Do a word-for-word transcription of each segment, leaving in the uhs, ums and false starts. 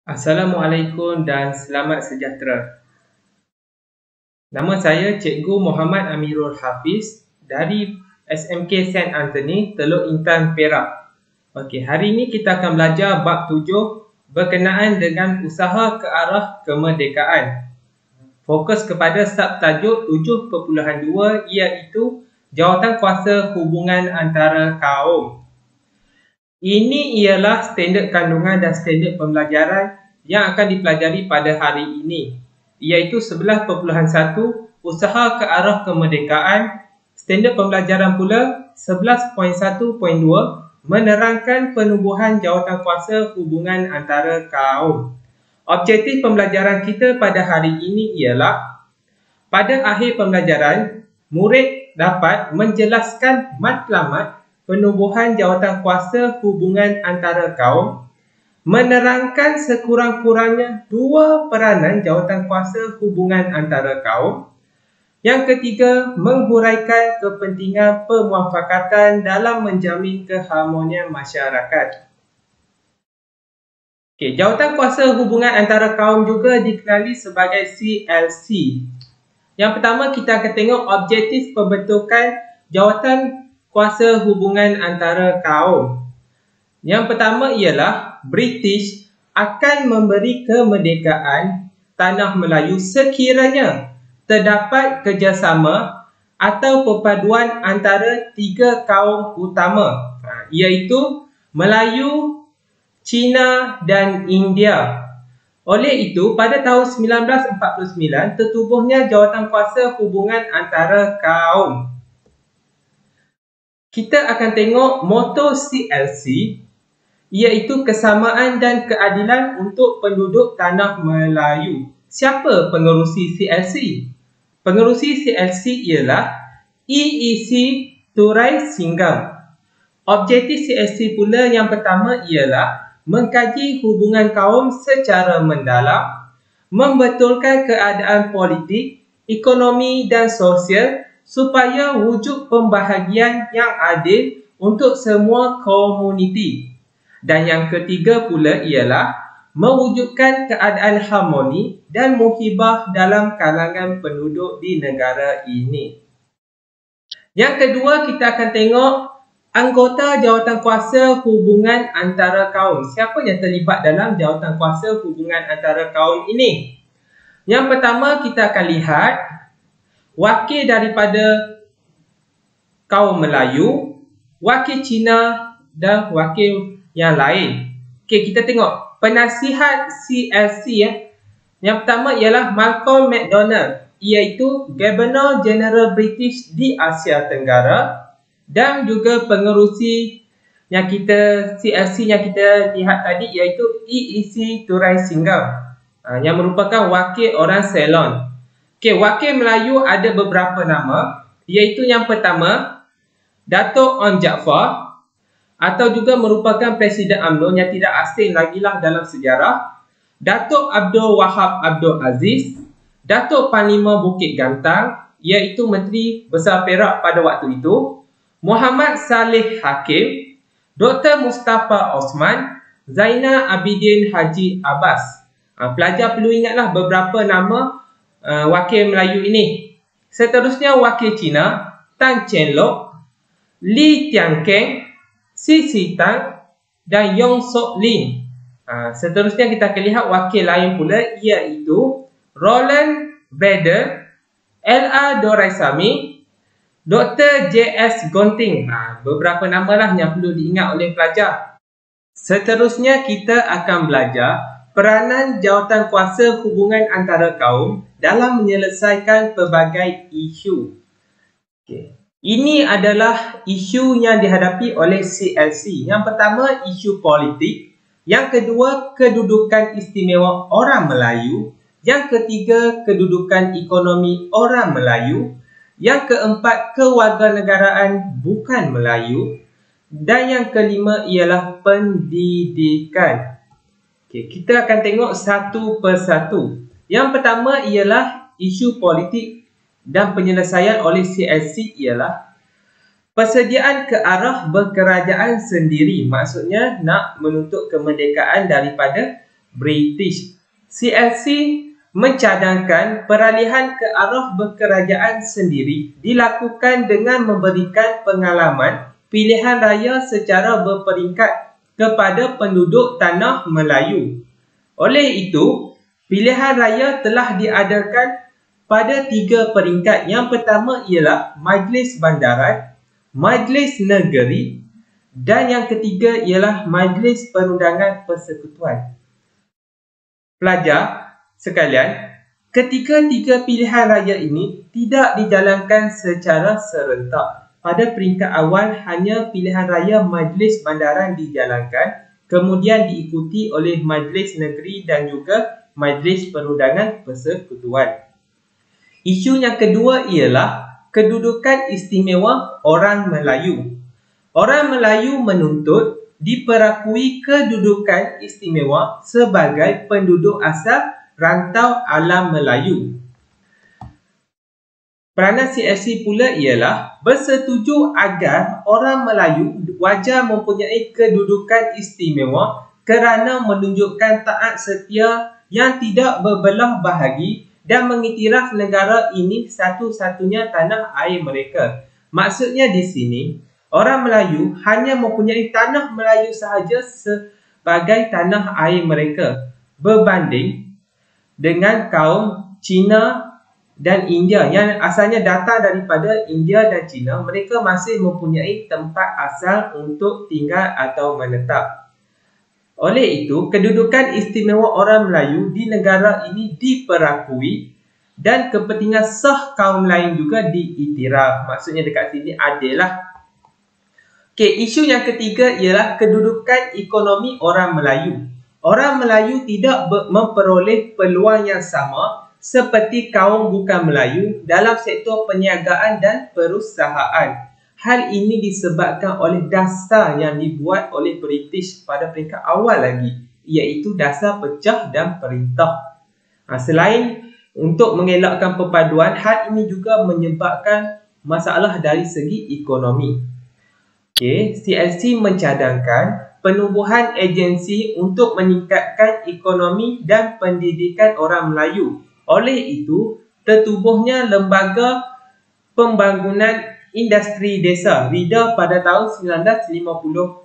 Assalamualaikum dan selamat sejahtera. Nama saya Cikgu Muhammad Amirul Hafiz dari S M K Saint Anthony, Teluk Intan, Perak. Okey, hari ini kita akan belajar bab tujuh berkenaan dengan usaha ke arah kemerdekaan. Fokus kepada subtajuk tujuh titik dua iaitu jawatan kuasa hubungan antara kaum. Ini ialah standard kandungan dan standard pembelajaran yang akan dipelajari pada hari ini, iaitu sebelas perpuluhan satu usaha ke arah kemerdekaan. Standard pembelajaran pula sebelas perpuluhan satu titik dua menerangkan penubuhan jawatan kuasa hubungan antara kaum. Objektif pembelajaran kita pada hari ini ialah pada akhir pembelajaran, murid dapat menjelaskan matlamat penubuhan jawatan kuasa hubungan antara kaum, menerangkan sekurang-kurangnya dua peranan jawatan kuasa hubungan antara kaum. Yang ketiga, menghuraikan kepentingan pemuafakatan dalam menjamin keharmonian masyarakat. Okey, jawatan kuasa hubungan antara kaum juga dikenali sebagai C L C. Yang pertama, kita akan tengok objektif pembentukan jawatan kuasa hubungan antara kaum. Yang pertama ialah British akan memberi kemerdekaan tanah Melayu sekiranya terdapat kerjasama atau perpaduan antara tiga kaum utama, iaitu Melayu, Cina dan India. Oleh itu, pada tahun seribu sembilan ratus empat puluh sembilan tertubuhnya jawatan kuasa hubungan antara kaum. Kita akan tengok moto C L C, iaitu kesamaan dan keadilan untuk penduduk tanah Melayu. Siapa pengerusi C L C? Pengerusi C L C ialah E E C Turai Singgam. Objektif C L C pula yang pertama ialah mengkaji hubungan kaum secara mendalam, membetulkan keadaan politik, ekonomi dan sosial supaya wujud pembahagian yang adil untuk semua komuniti. Dan yang ketiga pula ialah mewujudkan keadaan harmoni dan muhibah dalam kalangan penduduk di negara ini. Yang kedua, kita akan tengok anggota jawatan kuasa hubungan antara kaum. Siapa yang terlibat dalam jawatan kuasa hubungan antara kaum ini? Yang pertama, kita akan lihat wakil daripada kaum Melayu, wakil Cina dan wakil yang lain. Okey, kita tengok penasihat C L C ya. Yang pertama ialah Malcolm McDonald, iaitu Governor General British di Asia Tenggara, dan juga pengerusi yang kita C L C yang kita lihat tadi iaitu E E C Turai Singgam, yang merupakan wakil orang Ceylon. Okey, wakil Melayu ada beberapa nama, iaitu yang pertama Dato' Onn Jaafar, atau juga merupakan Presiden UMNO yang tidak asing lagi lah dalam sejarah, Dato' Abdul Wahab Abdul Aziz, Dato' Panglima Bukit Gantang, iaitu Menteri Besar Perak pada waktu itu, Muhammad Saleh Hakim, Doktor Mustafa Osman, Zainal Abidin Haji Abbas. Ha, pelajar perlu ingatlah beberapa nama uh, wakil Melayu ini. Seterusnya wakil Cina, Tan Cheng Lock, Lee Tian Keng, Si Si Tang dan Yong Sok Lin. Ha, seterusnya kita akan lihat wakil lain pula, iaitu Roland Bader, L A Doraisamy, Doktor J S Gonting. Ha, beberapa nama lah yang perlu diingat oleh pelajar. Seterusnya kita akan belajar peranan jawatan kuasa hubungan antara kaum dalam menyelesaikan pelbagai isu. Okay. Ini adalah isu yang dihadapi oleh C L C. Yang pertama, isu politik. Yang kedua, kedudukan istimewa orang Melayu. Yang ketiga, kedudukan ekonomi orang Melayu. Yang keempat, kewarganegaraan bukan Melayu. Dan yang kelima ialah pendidikan. Okay, kita akan tengok satu persatu. Yang pertama ialah isu politik dan penyelesaian oleh C L C ialah persediaan ke arah berkerajaan sendiri. Maksudnya nak menuntut kemerdekaan daripada British. C L C mencadangkan peralihan ke arah berkerajaan sendiri dilakukan dengan memberikan pengalaman pilihan raya secara berperingkat kepada penduduk tanah Melayu. Oleh itu, pilihan raya telah diadakan pada tiga peringkat. Yang pertama ialah Majlis Bandaran, Majlis Negeri dan yang ketiga ialah Majlis Perundangan Persekutuan. Pelajar sekalian, ketiga-tiga pilihan raya ini tidak dijalankan secara serentak. Pada peringkat awal, hanya pilihan raya Majlis Bandaran dijalankan, kemudian diikuti oleh Majlis Negeri dan juga Majlis Perundangan Persekutuan. Isu yang kedua ialah kedudukan istimewa orang Melayu. Orang Melayu menuntut diperakui kedudukan istimewa sebagai penduduk asal rantau alam Melayu. Peranan C L C pula ialah bersetuju agar orang Melayu wajar mempunyai kedudukan istimewa kerana menunjukkan taat setia yang tidak berbelah bahagi dan mengiktiraf negara ini satu-satunya tanah air mereka. Maksudnya di sini, orang Melayu hanya mempunyai tanah Melayu sahaja sebagai tanah air mereka, berbanding dengan kaum Cina dan India yang asalnya datang daripada India dan China. Mereka masih mempunyai tempat asal untuk tinggal atau menetap. Oleh itu, kedudukan istimewa orang Melayu di negara ini diperakui dan kepentingan sah kaum lain juga diiktiraf. Maksudnya dekat sini adil lah. Okey, isu yang ketiga ialah kedudukan ekonomi orang Melayu. Orang Melayu tidak memperoleh peluang yang sama seperti kaum bukan Melayu dalam sektor perniagaan dan perusahaan. Hal ini disebabkan oleh dasar yang dibuat oleh British pada peringkat awal lagi, iaitu dasar pecah dan perintah. Ha, selain untuk mengelakkan perpaduan, hal ini juga menyebabkan masalah dari segi ekonomi. Okay, C L C mencadangkan penubuhan agensi untuk meningkatkan ekonomi dan pendidikan orang Melayu. Oleh itu, tertubuhnya Lembaga Pembangunan Industri Desa RIDA pada tahun sembilan belas lima puluh.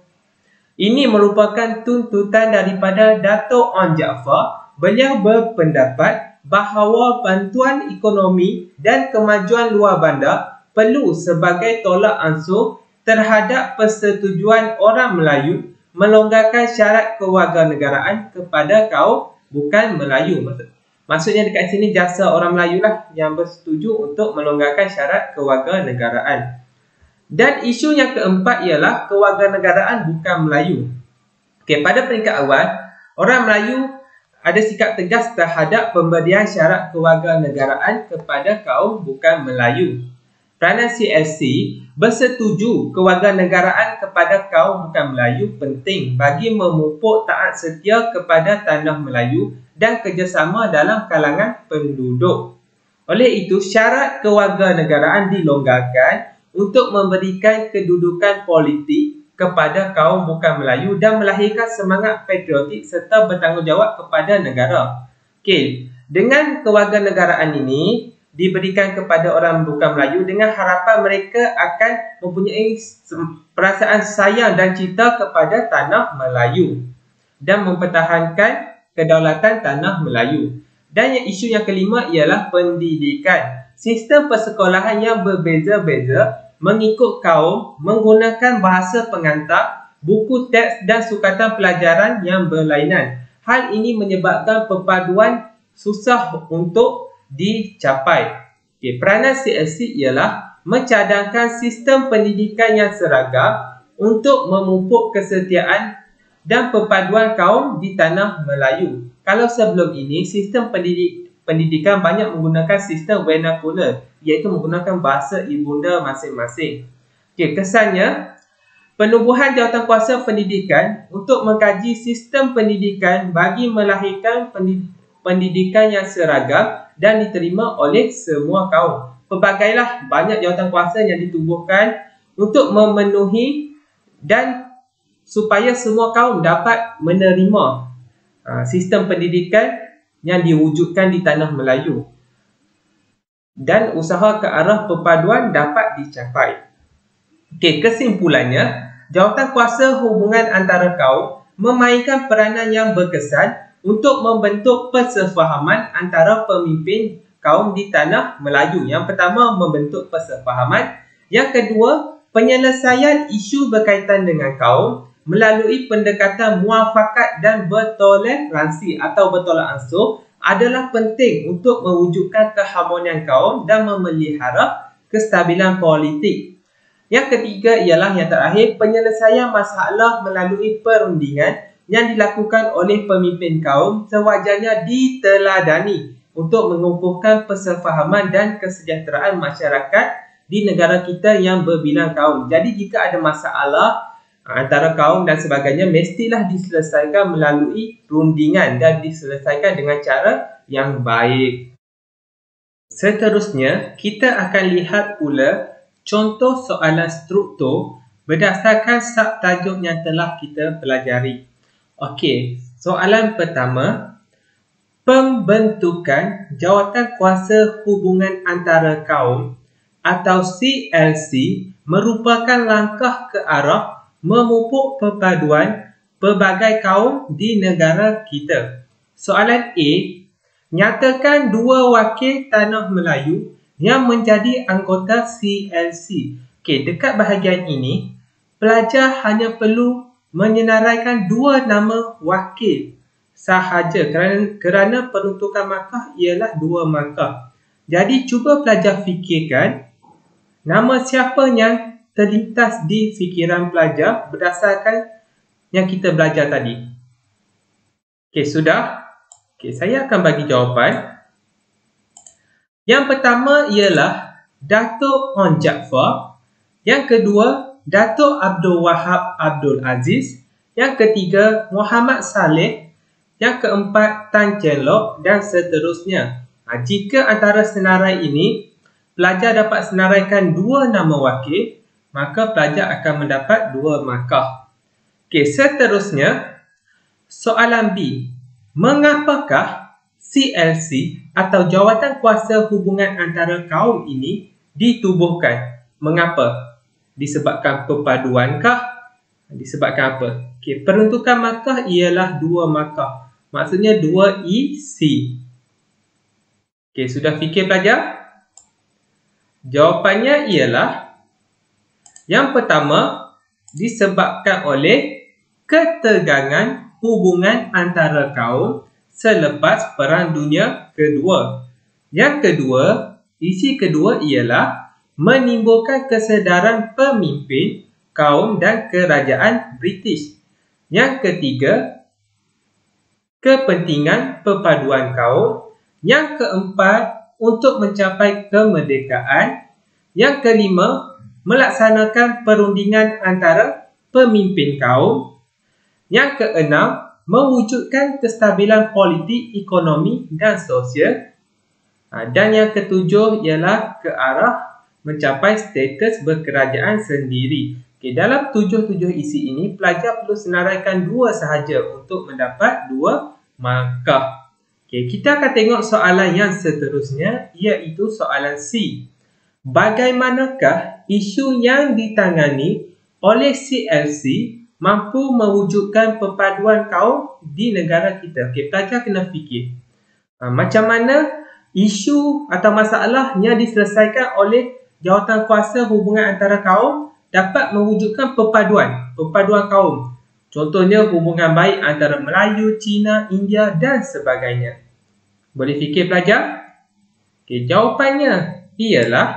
Ini merupakan tuntutan daripada Dato' Onn Jaafar. Beliau berpendapat bahawa bantuan ekonomi dan kemajuan luar bandar perlu sebagai tolak ansur terhadap persetujuan orang Melayu melonggarkan syarat kewarganegaraan kepada kaum bukan Melayu. Maksudnya dekat sini jasa orang Melayu lah yang bersetuju untuk melonggarkan syarat kewarganegaraan. Dan isu yang keempat ialah kewarganegaraan bukan Melayu. Okey, pada peringkat awal, orang Melayu ada sikap tegas terhadap pemberian syarat kewarganegaraan kepada kaum bukan Melayu. Peranan C L C bersetuju kewarganegaraan kepada kaum bukan Melayu penting bagi memupuk taat setia kepada tanah Melayu dan kerjasama dalam kalangan penduduk. Oleh itu, syarat kewarganegaraan dilonggarkan untuk memberikan kedudukan politik kepada kaum bukan Melayu dan melahirkan semangat patriotik serta bertanggungjawab kepada negara. Okey, dengan kewarganegaraan ini diberikan kepada orang bukan Melayu dengan harapan mereka akan mempunyai perasaan sayang dan cinta kepada tanah Melayu dan mempertahankan kedaulatan tanah Melayu. Dan yang isu yang kelima ialah pendidikan. Sistem persekolahan yang berbeza-beza mengikut kaum menggunakan bahasa pengantar, buku teks dan sukatan pelajaran yang berlainan. Hal ini menyebabkan perpaduan susah untuk dicapai. Okay, peranan C L C ialah mencadangkan sistem pendidikan yang seragam untuk memupuk kesetiaan dan perpaduan kaum di tanah Melayu. Kalau sebelum ini, sistem pendidik, pendidikan banyak menggunakan sistem vernacular, iaitu menggunakan bahasa ibunda masing-masing. Okay, kesannya, penubuhan jawatankuasa pendidikan untuk mengkaji sistem pendidikan bagi melahirkan pendidikan yang seragam dan diterima oleh semua kaum. Pelbagailah banyak jawatankuasa yang ditubuhkan untuk memenuhi dan supaya semua kaum dapat menerima sistem pendidikan yang diwujudkan di tanah Melayu dan usaha ke arah perpaduan dapat dicapai. Okey, kesimpulannya, jawatan kuasa hubungan antara kaum memainkan peranan yang berkesan untuk membentuk persefahaman antara pemimpin kaum di tanah Melayu. Yang pertama, membentuk persefahaman. Yang kedua, penyelesaian isu berkaitan dengan kaum melalui pendekatan muafakat dan bertoleransi atau bertolak ansur adalah penting untuk mewujudkan keharmonian kaum dan memelihara kestabilan politik. Yang ketiga ialah yang terakhir, penyelesaian masalah melalui perundingan yang dilakukan oleh pemimpin kaum sewajarnya diteladani untuk mengukuhkan persefahaman dan kesejahteraan masyarakat di negara kita yang berbilang kaum. Jadi jika ada masalah antara kaum dan sebagainya, mestilah diselesaikan melalui rundingan dan diselesaikan dengan cara yang baik. Seterusnya, kita akan lihat pula contoh soalan struktur berdasarkan subtajuk yang telah kita pelajari. Okey, soalan pertama, pembentukan jawatan kuasa hubungan antara kaum atau C L C merupakan langkah ke arah memupuk perpaduan pelbagai kaum di negara kita. Soalan A, nyatakan dua wakil tanah Melayu yang menjadi anggota C L C. Okey, dekat bahagian ini, pelajar hanya perlu menyenaraikan dua nama wakil sahaja kerana, kerana peruntukan markah ialah dua markah. Jadi, cuba pelajar fikirkan nama siapa yang terlintas di fikiran pelajar berdasarkan yang kita belajar tadi. Okey, sudah? Okey, saya akan bagi jawapan. Yang pertama ialah Datuk On Jaafar. Yang kedua, Datuk Abdul Wahab Abdul Aziz. Yang ketiga, Muhammad Saleh. Yang keempat, Tan Cheng Lock dan seterusnya. Ha, jika antara senarai ini, pelajar dapat senaraikan dua nama wakil, maka pelajar akan mendapat dua markah. Okey, seterusnya, soalan B. Mengapakah C L C atau jawatan kuasa hubungan antara kaum ini ditubuhkan? Mengapa? Disebabkan perpaduankah? Disebabkan apa? Okey, peruntukan markah ialah dua markah. Maksudnya dua E C. Okey, sudah fikir pelajar? Jawapannya ialah yang pertama, disebabkan oleh ketegangan hubungan antara kaum selepas Perang Dunia Kedua. Yang kedua, isi kedua ialah menimbulkan kesedaran pemimpin kaum dan kerajaan British. Yang ketiga, kepentingan perpaduan kaum. Yang keempat, untuk mencapai kemerdekaan. Yang kelima, melaksanakan perundingan antara pemimpin kaum. Yang keenam, mewujudkan kestabilan politik, ekonomi dan sosial. Dan yang ketujuh ialah ke arah mencapai status berkerajaan sendiri. Okay, dalam tujuh-tujuh isi ini, pelajar perlu senaraikan dua sahaja untuk mendapat dua markah. Okay, kita akan tengok soalan yang seterusnya, iaitu soalan C. Bagaimanakah isu yang ditangani oleh C L C mampu mewujudkan perpaduan kaum di negara kita? Okey, pelajar kena fikir. Ha, macam mana isu atau masalah yang diselesaikan oleh jawatan kuasa hubungan antara kaum dapat mewujudkan perpaduan, perpaduan kaum. Contohnya hubungan baik antara Melayu, Cina, India dan sebagainya. Boleh fikir pelajar? Okey, jawapannya ialah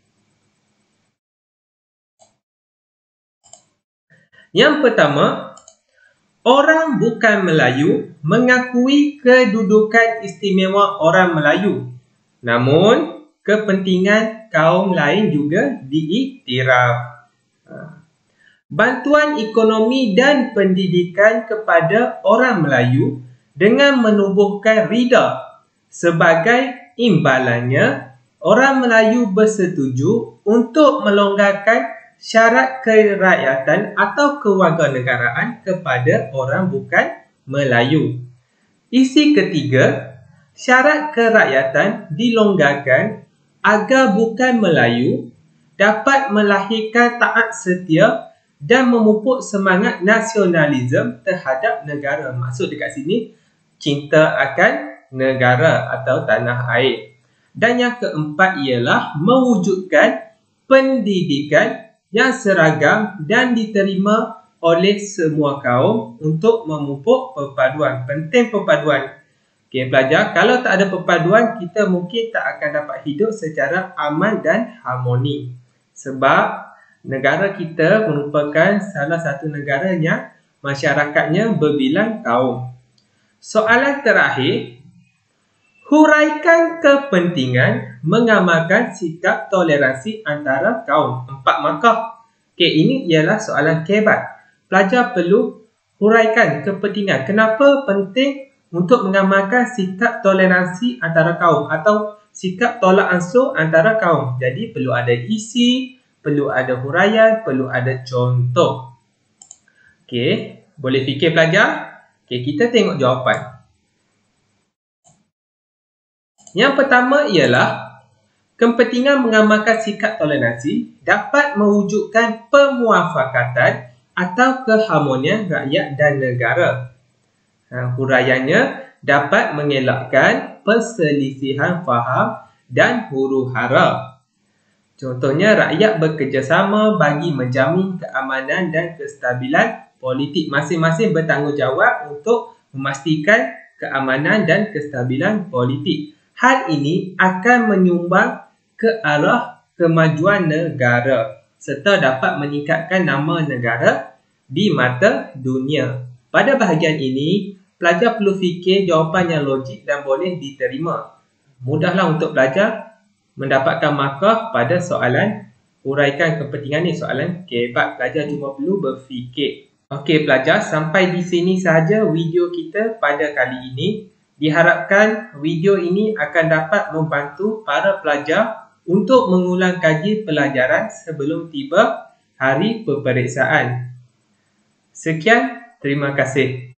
yang pertama, orang bukan Melayu mengakui kedudukan istimewa orang Melayu. Namun, kepentingan kaum lain juga diiktiraf. Bantuan ekonomi dan pendidikan kepada orang Melayu dengan menubuhkan rida. Sebagai imbalannya, orang Melayu bersetuju untuk melonggarkan syarat kerakyatan atau kewarganegaraan kepada orang bukan Melayu. Isi ketiga, syarat kerakyatan dilonggarkan agar bukan Melayu dapat melahirkan taat setia dan memupuk semangat nasionalisme terhadap negara. Maksud dekat sini, cinta akan negara atau tanah air. Dan yang keempat ialah mewujudkan pendidikan yang seragam dan diterima oleh semua kaum untuk memupuk perpaduan. Penting perpaduan. Okey, pelajar, kalau tak ada perpaduan, kita mungkin tak akan dapat hidup secara aman dan harmoni. Sebab negara kita merupakan salah satu negara yang masyarakatnya berbilang kaum. Soalan terakhir, huraikan kepentingan mengamalkan sikap toleransi antara kaum. Empat markah. Okey, ini ialah soalan kebat. Pelajar perlu huraikan kepentingan. Kenapa penting untuk mengamalkan sikap toleransi antara kaum atau sikap tolak ansur antara kaum. Jadi perlu ada isi, perlu ada huraian, perlu ada contoh. Okey, boleh fikir pelajar? Okey, kita tengok jawapan. Yang pertama ialah kepentingan mengamalkan sikap toleransi dapat mewujudkan pemuafakatan atau keharmonian rakyat dan negara. Ha, huraiannya dapat mengelakkan perselisihan faham dan huru-hara. Contohnya, rakyat bekerjasama bagi menjamin keamanan dan kestabilan politik. Masing-masing bertanggungjawab untuk memastikan keamanan dan kestabilan politik. Hal ini akan menyumbang ke arah kemajuan negara serta dapat meningkatkan nama negara di mata dunia. Pada bahagian ini, pelajar perlu fikir jawapan yang logik dan boleh diterima. Mudahlah untuk pelajar mendapatkan markah pada soalan huraikan kepentingan ni, soalan kebat. Pelajar cuma perlu berfikir. Okey pelajar, sampai di sini sahaja video kita pada kali ini. Diharapkan video ini akan dapat membantu para pelajar untuk mengulang kaji pelajaran sebelum tiba hari peperiksaan. Sekian, terima kasih.